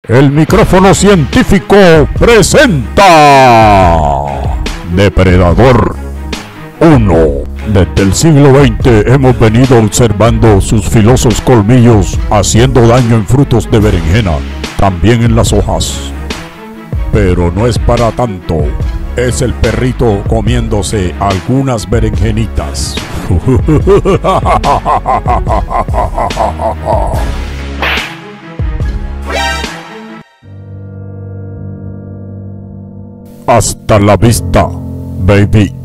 El micrófono científico presenta Depredador Uno. Desde el siglo XX hemos venido observando sus filosos colmillos haciendo daño en frutos de berenjena, también en las hojas. Pero no es para tanto, es el perrito comiéndose algunas berenjenitas. Hasta la vista, baby.